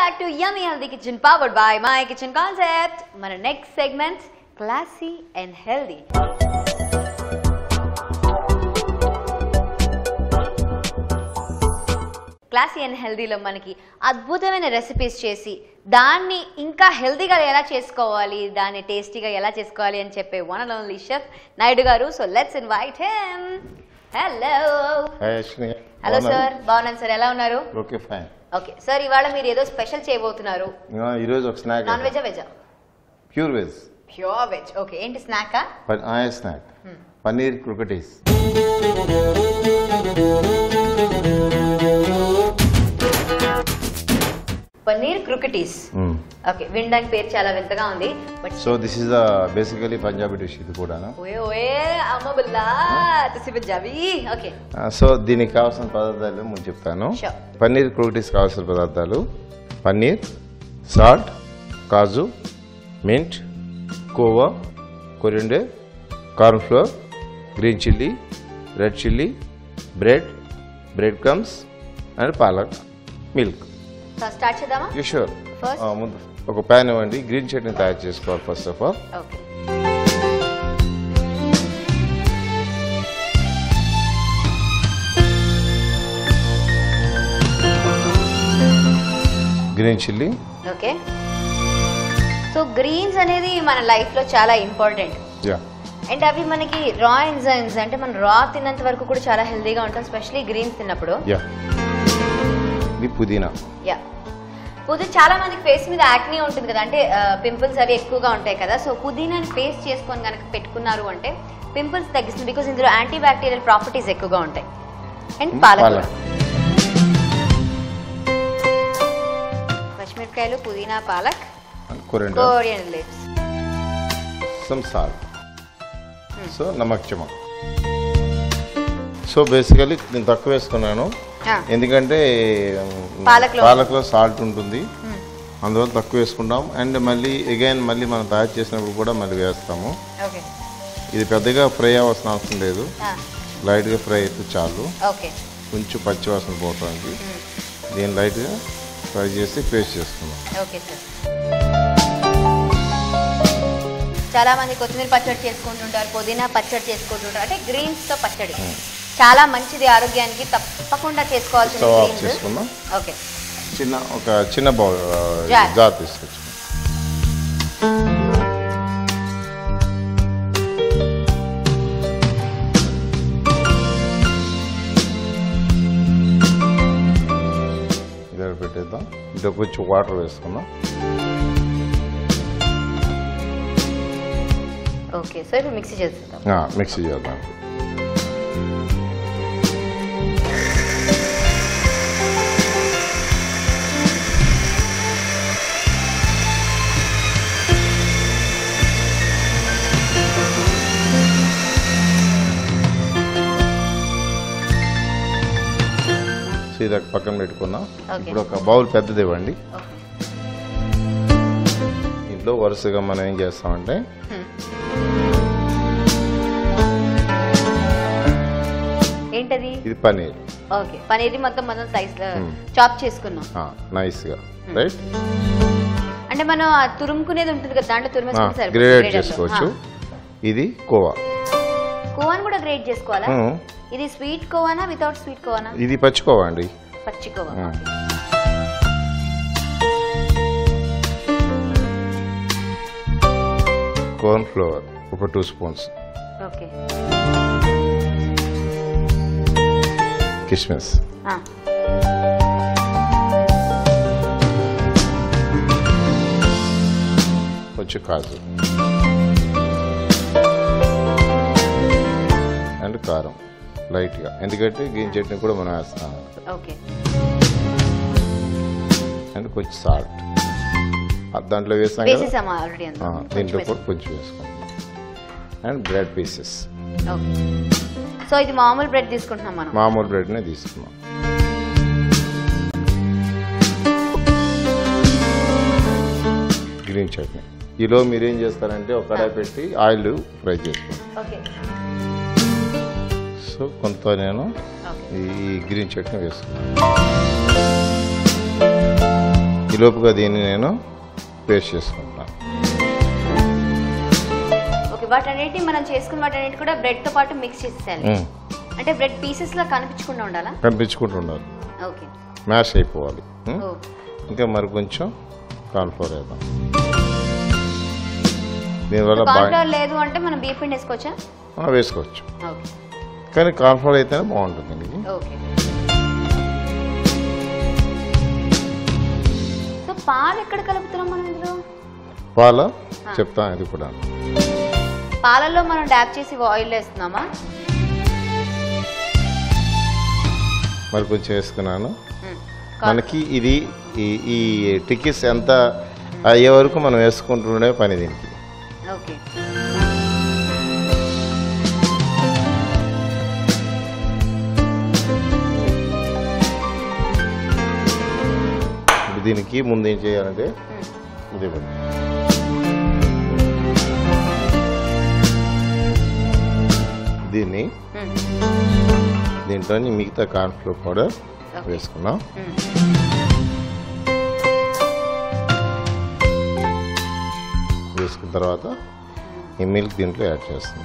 back to Yummy Healthy Kitchen powered by My Kitchen Concept. మన next segment classy and healthy. Classy and హెల్దీలో మనకి అద్భుతమైన recipes చేసి దాన్ని ఇంకా హెల్దీగా ఎలా చేసుకోవాలి, దాన్ని టేస్టీగా ఎలా చేసుకోవాలి అని చెప్పే one and only chef Naidu గారు. So let's invite him. Hello hello sir, బాగున్నాను సార్, ఎలా ఉన్నారు? Okay fine. ఓకే సార్, ఇవాళ మీరు ఏదో స్పెషల్ చేయబోతున్నారు. ఈరోజు ఒక స్నాక్. నాన్ వెజా వెజా? Pure veg. Pure veg. Okay, ఏంటి స్నాకా? Snack paneer croquettes. Paneer croquettes. Okay, వినడానికి పేరు చాలా వింతగా ఉంది. But so this is the basically Punjabi dish ఇది కూడా. ఓయే ఓయే అమ్మ బిల్లా తుసి పంజాబీ. ఓకే, సో దీనికి కావాల్సిన పదార్థాలు ముందు చెప్తాను. పన్నీర్ క్రొకటీస్ కావాల్సిన పదార్థాలు: పన్నీర్, సాల్ట్, కాజు, మింట్, కోవా, coriander, corn flour, green chilli, red chilli, bread crumbs and palak, milk. Start చేద్దామా? షూర్. ముందు ఒక ప్యాన్ ఇవ్వండి. గ్రీన్ చట్నీ తయారు చేసుకోవాలి first of all. Okay, green chilli. Okay, so greens అనేది మన లైఫ్ లో చాలా ఇంపార్టెంట్. అండ్ అవి మనకి రా ఎంజైమ్స్, అంటే మనం రా తిన్నంత వరకు కూడా చాలా హెల్దీగా ఉంటాం, స్పెషలీ గ్రీన్స్ తిన్నప్పుడు. ఇది పుదీనా. పుదీనా చాలా మందికి ఫేస్ మీద యాక్నీ ఉంటుంది కదా, అంటే పింపుల్స్ అవి ఎక్కువగా ఉంటాయి కదా. సో పుదీనాని పేస్ట్ చేసుకొని కనుక పెట్టుకున్నారు అంటే పింపుల్స్ తగ్గిస్తుంది, బికాస్ ఇందులో యాంటీ బ్యాక్టీరియల్ ప్రాపర్టీస్ ఎక్కువగా ఉంటాయి. అండ్ పాలక్, పచ్చిమిరపకాయలు, పుదీనా, పాలక్, coriander leaves, some salt, so నమక్ చమక్. సో బేసికలీ నేను తక్కువ వేసుకున్నాను ఎందుకంటే పాలక్లో సాల్ట్ ఉంటుంది, అందువల్ల తక్కువ వేసుకుంటాం. అండ్ మళ్ళీ మళ్ళీ మనం తయారు చేసినప్పుడు కూడా మళ్ళీ వేస్తాము. ఇది పెద్దగా ఫ్రై అవ్వాల్సిన అవసరం లేదు, లైట్గా ఫ్రై అయితే చాలు. కొంచెం పచ్చివాసన పోవడానికి దీన్ని లైట్గా ఫ్రై చేసి పేస్ట్ చేసుకున్నాం. చాలా మంది కొత్తిమీర పచ్చడి చేసుకుంటుంటారు, పుదీనా పచ్చడి చేసుకుంటుంటారు, అంటే గ్రీన్స్ తో పచ్చడి చాలా మంచిది ఆరోగ్యానికి, తప్పకుండా చేసుకోవాల్సిన. ఓకే, ఒక చిన్న బౌల్ జార్ తీసుకొచ్చి ఇక్కడ పెట్టేద్దాం. ఇంట్లో కొంచెం వాటర్ వేసుకుందాం. ఓకే, సో ఇప్పుడు మిక్సీ చేద్దాం. మిక్సీ చేద్దాం. ఇది పక్కన పెట్టుకున్నాం. ఇప్పుడు ఒక బౌల్ పెద్దది ఇవ్వండి. ఇంట్లో వరుసగా మనం ఏం చేస్తామంటే ఏంటది? ఇది పన్నీర్. ఓకే, పన్నీర్ మొత్తం సైజ్ లో చాప్ చేసుకున్నాం నైస్ గా. రైట్, అంటే మనం తురుముకునేది ఉంటుంది కదా, దాంట్లో తురుమేసుకుంటే గ్రేట్ చేసుకోవచ్చు. ఇది కోవా. కోవాని కూడా గ్రేట్ చేసుకోవాలా? ఇది స్వీట్ కోవానా వితౌట్ స్వీట్ కోవానా? ఇది పచ్చి కోవా అండి. పచ్చి కోవా. కార్న్ ఫ్లోర్ ఒక 2 స్పూన్స్. ఓకే, కిస్మిస్, కొంచెం కాజు అండ్ కారం లైట్గా, ఎందుకంటే గ్రీన్ చట్నీ కూడా మనం వేస్తాం. అండ్ కొంచెం సాల్ట్ దాంట్లో వేసాం కదా, దీంట్లో కూడా కొంచెం వేసుకుంటాం. And bread pieces. సో ఇది మామూలు బ్రెడ్ తీసుకుంటున్నాం మనం, మామూలు బ్రెడ్నే తీసుకున్నాం. గ్రీన్ చట్నీ. ఈలో మీరేం చేస్తారంటే ఒక కడాయి పెట్టి ఆయిల్ ఫ్రై చేసుకోండి. సో కొంత నేను ఈ గ్రీన్ చట్నీ వేసుకున్నాను. ఈ లోపుగా దీన్ని నేను పేస్ట్ చేసుకుంటాను. ఓకే, వాటన్నిటిని మనం చేసుకున్న వాటన్నిటి కూడా బ్రెడ్ తో పాటు మిక్స్ చేసేయాలి. అంటే బ్రెడ్ పీసెస్ లా కనిపించకుండా ఉండాలా? కనిపించుకుంటూ ఉండాలి. ఓకే, మ్యాష్ అయిపోవాలి. ఇంకా మరి కొంచెం కార్న్ఫ్లోర్ వేద్దాం. దీనివల్ల కార్న్ఫ్లోర్ లేదు అంటే మనం బియ్యం పిండి వేసుకోవచ్చా? వేసుకోవచ్చు, ఓకే, కానీ కార్న్ఫ్లోర్ అయితేనే బాగుంటుంది. ఓకే. సో పాలు ఎక్కడ కలుపుతున్నాం మనం ఇందులో? పాల చెప్తాను, అది కూడా పాలలో మనం డ్యాప్ చేసి ఆయిల్ వేస్తున్నామా? మరి కొంచెం వేసుకున్నాను. మనకి ఇది ఈ టిక్కీస్ ఎంత అయ్యే వరకు మనం వేసుకుంటుండే పని దీనికి. ఓకే, ఇప్పుడు దీనికి ముందు ఏం చేయాలంటే ఇది దీన్ని దీంట్లో మిగతా కార్న్ఫ్లోర్ పౌడర్ వేసుకున్నాం. వేసుకున్న తర్వాత ఈ మిల్క్ దీంట్లో యాడ్ చేస్తాం.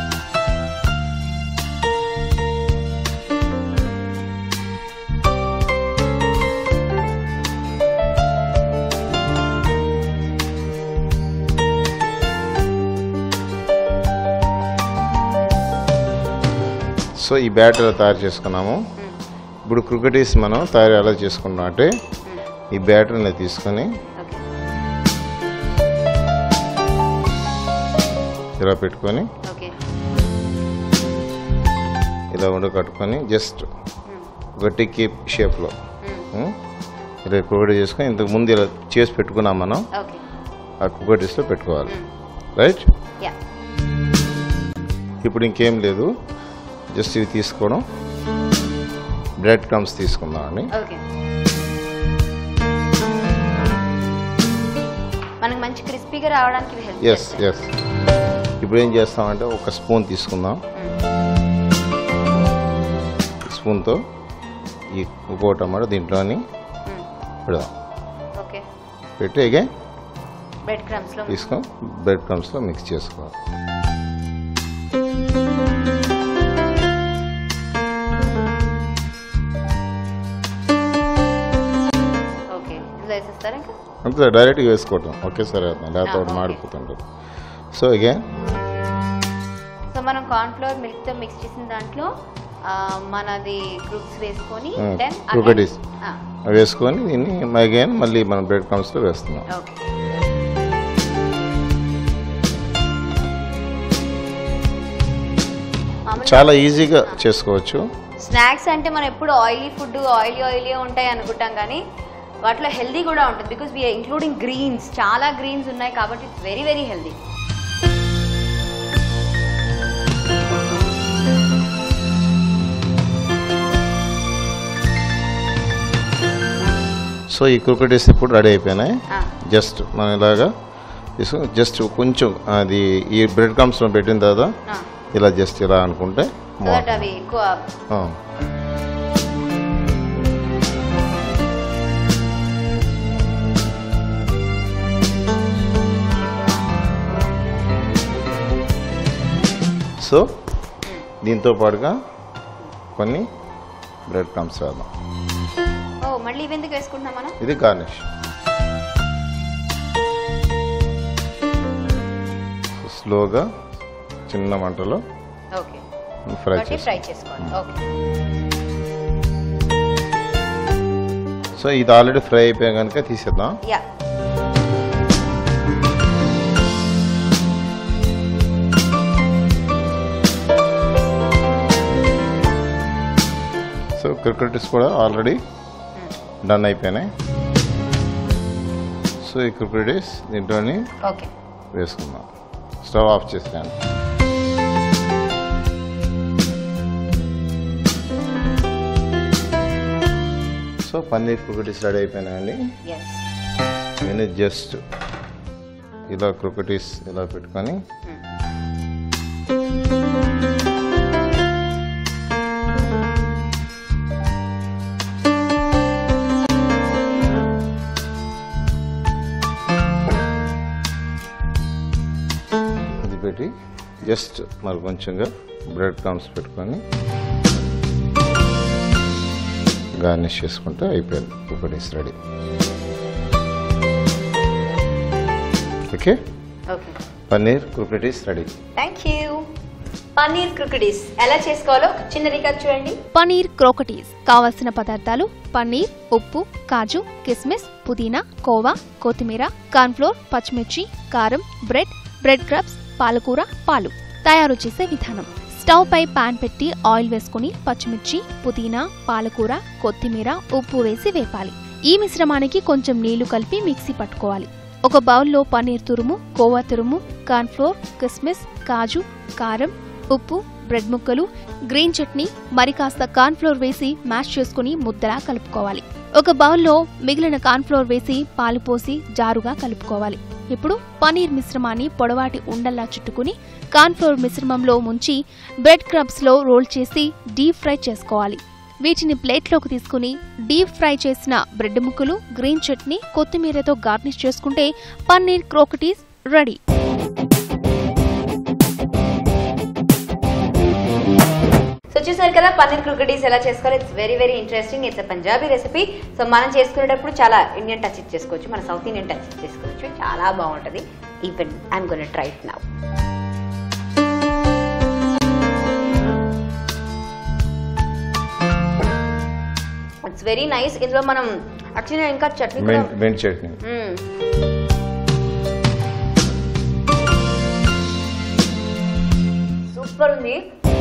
సో ఈ బ్యాటర్ తయారు చేసుకున్నాము. ఇప్పుడు క్రికెటీస్ మనం తయారు ఎలా చేసుకున్నాం అంటే ఈ బ్యాటర్ని తీసుకొని ఇలా పెట్టుకొని ఇలా కట్టుకొని జస్ట్ ఒక టిక్కీ షేప్లో ఇలా క్రికెట్ చేసుకొని ఇంతకు ముందు ఇలా చేసి పెట్టుకున్నాం మనం. ఆ క్రికెటీస్లో పెట్టుకోవాలి. రైట్, ఇప్పుడు ఇంకేం లేదు, జస్ట్ ఇవి తీసుకోవడం. బ్రెడ్ క్రమ్స్ తీసుకుందాం అండి. మనకి మంచి క్రిస్పీగా రావడానికి ఎస్ ఎస్. ఇప్పుడు ఏం చేస్తామంటే ఒక స్పూన్ తీసుకుందాం. స్పూన్తో ఈ ఉప్పు టమాటో దీంట్లోని పెడదాం. పెట్టి అగైన్ తీసుకొని బ్రెడ్ క్రమ్స్లో మిక్స్ చేసుకోవాలి. అంతే, డైరెక్ట్గా వేసుకోవటం ఒకేసారి వేద్దాం, లేకపోతే మాడిపోతుంటుంది. సో అగైన్ మనం కార్న్ఫ్లోర్ మిల్క్ తో మిక్స్ చేసిన దాంట్లో మనది క్రూక్స్ వేసుకొని క్రికెటీస్ వేసుకొని దీన్ని అగైన్ మళ్ళీ మనం బ్రెడ్ క్రమ్స్లో వేస్తున్నాం. చాలా ఈజీగా చేసుకోవచ్చు. స్నాక్స్ అంటే మనం ఎప్పుడు ఆయిలీ ఫుడ్ ఆయిలీ ఉంటాయి అనుకుంటాం, కానీ వాటిలో హెల్దీ కూడా ఉంటుంది. బికాస్ వీఆర్ ఇంక్లూడింగ్ గ్రీన్స్, చాలా గ్రీన్స్ ఉన్నాయి కాబట్టి it's very very healthy. So ఈ క్రికెటీస్ ఇప్పుడు రెడీ అయిపోయినాయి. జస్ట్ మనం ఇలాగా తీసుకుని జస్ట్ కొంచెం అది ఈ బ్రెడ్ క్రమ్స్లో పెట్టిన తర్వాత ఇలా జస్ట్ ఇలా అనుకుంటే సో దీంతో పాటుగా కొన్ని బ్రెడ్ క్రమ్స్ వేద్దాం. మళ్ళీ ఎందుకు వేసుకుంటున్నాం మనం? ఇది గార్నిష్. స్లోగా చిన్న మంటలో ఫ్రై చేసుకోవాలి. సో ఇది ఆల్రెడీ ఫ్రై అయిపోయా కనుక తీసేద్దాం. సో క్రికెటీస్ కూడా ఆల్రెడీ డన్ అయిపోయినాయి. సో ఈ క్రికెటీస్ దీంట్లోని వేసుకుందాం. స్టవ్ ఆఫ్ చేసాను. సో పన్నీర్ క్రికెటీస్ రెడీ అయిపోయినాయండి. నేను జస్ట్ ఇలా క్రికెటీస్ ఇలా పెట్టుకొని పెట్టి జస్ట్ మరి కొంచెంగా బ్రెడ్ క్రమ్స్ పెట్టుకొని గార్నిష్ చేసుకుంటే అయిపోయింది. Croquettes ready. Okay, paneer croquettes ready. Thank you. Paneer croquettes ఎలా చేసుకోవాలో ఒక చిన్న రికార్డ్ చూడండి. పన్నీర్ క్రోకెటీస్ కావలసిన పదార్థాలు: పన్నీర్, ఉప్పు, కాజు, కిస్మిస్, పుదీనా, కోవా, కొత్తిమీర, కార్న్ఫ్లోర్, పచ్చిమిర్చి, కారం, బ్రెడ్ క్రబ్స్, పాలకూర, పాలు. తయారు చేసే విధానం: స్టవ్ పై పాన్ పెట్టి ఆయిల్ వేసుకుని పచ్చిమిర్చి, పుదీనా, పాలకూర, కొత్తిమీర, ఉప్పు వేసి వేపాలి. ఈ మిశ్రమానికి కొంచెం నీళ్లు కలిపి మిక్సీ పట్టుకోవాలి. ఒక బౌల్లో పన్నీర్ తురుము, కోవా తురుము, కార్న్ఫ్లోర్, కిస్మిస్, కాజు, కారం, ఉప్పు, బ్రెడ్ ముక్కలు, గ్రీన్ చట్నీ, మరి కాస్త కార్న్ఫ్లోర్ వేసి మ్యాష్ చేసుకుని ముద్దలా కలుపుకోవాలి. ఒక బౌల్లో మిగిలిన కార్న్ఫ్లోర్ వేసి పాలు పోసి జారుగా కలుపుకోవాలి. ఇప్పుడు పన్నీర్ మిశ్రమాన్ని పొడవాటి ఉండల్లా చుట్టుకుని కార్న్ఫ్లోర్ మిశ్రమంలో ముంచి బ్రెడ్ క్రబ్స్ లో రోల్ చేసి డీప్ ఫ్రై చేసుకోవాలి. వీటిని ప్లేట్లోకి తీసుకుని డీప్ ఫ్రై చేసిన బ్రెడ్ ముక్కలు, గ్రీన్ చట్నీ, కొత్తిమీరతో గార్నిష్ చేసుకుంటే పన్నీర్ క్రోకెటీస్ రెడీ. సో చూసారు కదా పన్నీర్ క్రోకెటీస్ ఎలా చేసుకోవాలి. It's very very interesting. It's Punjabi recipe. So మనం చేసుకునేటప్పుడు చాలా ఇండియన్ టచ్ ఇచ్చేసుకోవచ్చు, మన సౌత్ ఇండియన్ టచ్ ఇచ్చేసుకోవచ్చు. చాలా బాగుంటుంది. Even I'm gonna try it now. It's very nice. ఇందులో మనం యాక్చువల్లీ ఇంకా చట్నీ, మెంతి చట్నీ. సూపర్ ఉంది.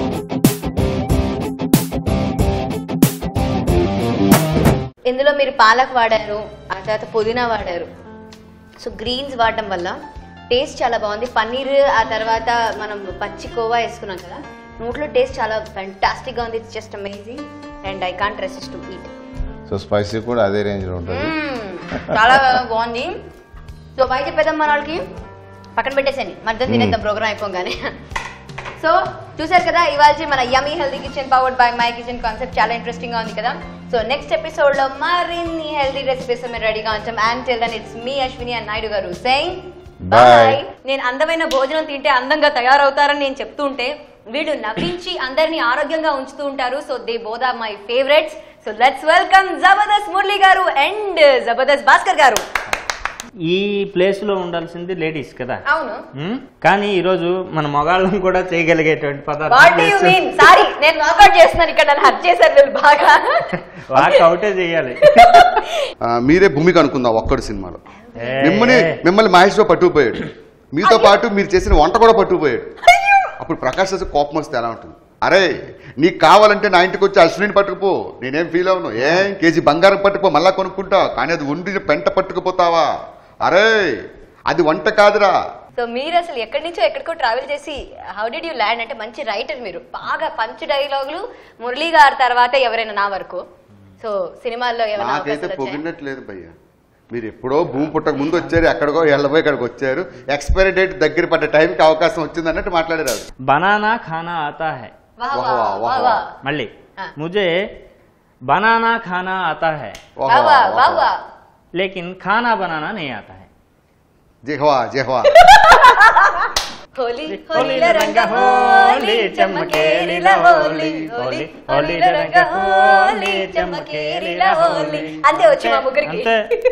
ఇందులో మీరు పాలక్ వాడారు, ఆ తర్వాత పుదీనా వాడారు. సో గ్రీన్స్ వాడడం వల్ల టేస్ట్ చాలా బాగుంది. పన్నీర్, ఆ తర్వాత మనం పచ్చి కోవా వేసుకున్నాం కదా, నోట్లో టేస్ట్ చాలా ఫ్యాంటాస్టిక్ గా ఉంది. It's just amazing and I can't resist to eat. So spicy కూడా అదే రేంజ్ లో ఉంటుంది. చాలా బాగుంది. సో బయట చెప్పేద్దాం మన వాళ్ళకి, పక్కన పెట్టేసేయండి, మధ్య తినేద్దాం ప్రోగ్రామ్ అయిపోగానే. సో చూసారు కదా ఇవాళ మన yummy healthy kitchen powered by my kitchen concept చాలా ఇంట్రెస్టింగ్ గా ఉంది కదా. సో నెక్స్ట్ ఎపిసోడ్ లో మరిన్ని హెల్దీ రెసిపీస్ మేము రెడీగా ఉంటాం. And till then it's me Ashwini and Naidu garu saying by. నేను అందమైన భోజనం తింటే అందంగా తయారవుతారని నేను చెప్తూ ఉంటే వీళ్ళు నవ్వించి అందరినీ ఆరోగ్యంగా ఉంచుతూ ఉంటారు. So they both are my favourites. So let's welcome Jabardasth Murali garu and Jabardasth Bhaskar గారు. ఈ ప్లేస్ లో ఉండాల్సింది లేడీస్ కదా. అవును, కానీ ఈ రోజు మన మగాళ్ళం కూడా చేయగలిగేటువంటి పదార్థం. నేను వాకౌట్ చేస్తున్నాను ఇక్కడ, నన్ను హర్ట్ చేశారు వీళ్ళు బాగా. వాకౌటే చేయాలి. మీరే భూమిక అనుకుందాం ఒక్కడు సినిమాలో. మిమ్మల్ని మహేష్ రావు పట్టుకుపోయాడు, మీతో పాటు మీరు చేసిన వంట కూడా పట్టుకుపోయాడు. అప్పుడు ప్రకాష్ రాజు కోపం వస్తే ఎలా ఉంటుంది? అరే నీకు కావాలంటే నా ఇంటికి వచ్చి అశ్విని పట్టుకుపో, నేనేం ఫీల్ అవును. కేజీ బంగారం పట్టుకుపో, మళ్ళా కొనుక్కుంటా, కానీ అది వండిన పెంట పట్టుకుపోతావా? అరే అది వంట కాదురా. సో మీరు అసలు ఎక్కడి నుంచో ఎక్కడికో ట్రావెల్ చేసి హౌ డిడ్ యూ ల్యాండ్? అంటే మంచి రైటర్ మీరు, బాగా పంచ్ డైలాగులు. మురళీ గారి తర్వాత ఎవరైనా నా వరకు. సో సినిమాల్లో నాకైతే పొగినట్లేదు భయ్య. మీరు ఎప్పుడో భూమి పుట్టక ముందు వచ్చారు, ఎక్కడికో ఎళ్ళబోయి ఇక్కడికి వచ్చారు. ఎక్స్పైరీ డేట్ దగ్గర పడ్డ టైంకి అవకాశం వచ్చింది అన్నట్టు మాట్లాడారు. బనానా ఖానా ఆతా హై. మళ్ళీ ముझे बनाना खाना आता है लेकिन खाना बनाना नहीं आता है. जेहवा जेहवा होली होली रंग होली चमके लीला होली होली होली रंग होली चमके लीला होली. అంతే వచ్చి మా ముగ్గురికి.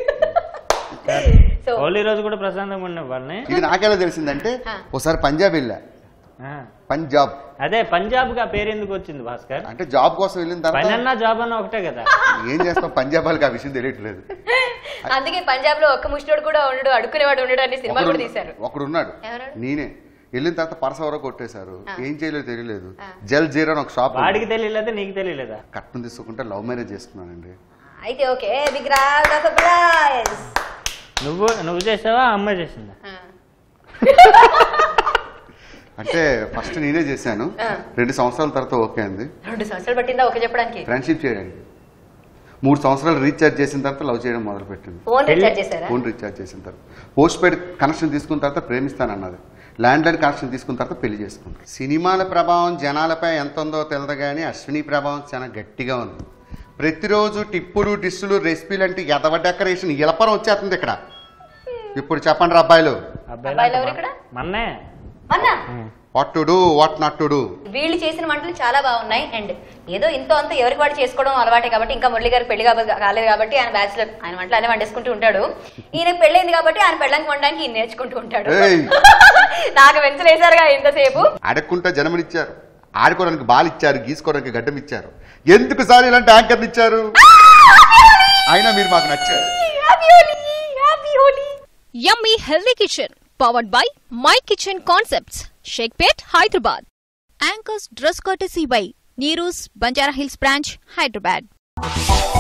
హోలీ రోజు కూడా ప్రశాంతంగా ఉండే వాళ్ళని. ఇది నాకెలా తెలిసిందంటే ఒకసారి పంజాబ్ వెళ్ళా. పంజాబ్ అదే పంజాబ్ గా పేరు ఎందుకు వచ్చింది భాస్కర్? అంటే జాబ్ కోసం వెళ్ళిన తర్వాత జాబ్ అన్న ఒకటే కదా. ఏం చేస్తాం, పంజాబ్ వాళ్ళకి ఆ విషయం తెలియట్లేదు. అందుకే పంజాబ్ లో ఒక్క ముష్టివాడు కూడా ఉండడు, అడుక్కునేవాడు ఉండడు అని సినిమా కూడా తీశారు. ఒకడున్నాడు, నేనే. వెళ్ళిన తర్వాత పరస ఎవరో కొట్టేశారు, ఏం చేయలేదు తెలియలేదు. జల్ జీరో అని ఒక షాప్. వాడికి తెలియలేదా నీకు తెలియలేదా? కట్నం తీసుకుంటే లవ్ మ్యారేజ్ చేసుకున్నానండి. అయితే okay, big round of applause. నువ్వు చేసావా అమ్మాయి చేసిందా? అంటే ఫస్ట్ నేనే చేశాను, 2 సంవత్సరాల తర్వాత ఓకే అంది. 2 సంవత్సరాలు పట్టిందా ఓకే చెప్పడానికి? ఫ్రెండ్షిప్ చేయడానికి 3 సంవత్సరాలు రీఛార్జ్ చేసిన తర్వాత లవ్ చేయడం మొదలు పెట్టింది. ఫోన్ రీఛార్జ్ చేశారా? ఫోన్ రీఛార్జ్ చేసిన తర్వాత పోస్ట్ పెయిడ్ కనెక్షన్ తీసుకున్న తర్వాత ప్రేమిస్తానన్నది. ల్యాండ్ లైన్ కనెక్షన్ తీసుకున్న తర్వాత పెళ్లి చేసుకుంది. సినిమాల ప్రభావం జనాలపై ఎంత ఉందో తెలియదు కానీ అశ్విని ప్రభావం చాలా గట్టిగా ఉంది. ప్రతిరోజు టిప్పులు డిస్సులు రెసిపీలు అంటే ఎదవ డెకరేషన్ ఇలపరం వచ్చేస్తుంది ఇక్కడ. ఇప్పుడు చెప్పండి రా అబ్బాయిలు. మన్నే what to do what not to do. వీళ్ళు చేసిన వంటలు చాలా బాగున్నాయి. అండ్ ఏదో ఇంతో అంత ఎవరికి వాడు చేసుకోవడం అలవాటే కాబట్టి, ఇంకా మురళి గారికి పెళ్లి కాలేదు కాబట్టి ఆయన బ్యాచిలర్, ఆయన వంటలు అనే వండేసుకుంటూ ఉంటాడు. ఈయనకు పెళ్ళైంది కాబట్టి ఆయన పెళ్ళంకి వండడానికి ఈయన నేర్చుకుంటూ ఉంటాడు. నాకు వెంచలేసారుగా ఇంతసేపు. అడగకుండా జన్మనిచ్చారు, ఆడుకోవడానికి బాల్ ఇచ్చారు, గీసుకోవడానికి గడ్డం ఇచ్చారు, ఎందుకు సార్ ఇలాంటి యాంకర్లు ఇచ్చారు? అయినా మీరు మాకు నచ్చారు. Yummy Healthy Kitchen, powered by My Kitchen Concepts, Shakepet, Hyderabad. Anchors Dress Courtesy by Neeru's Banjara Hills Branch, Hyderabad.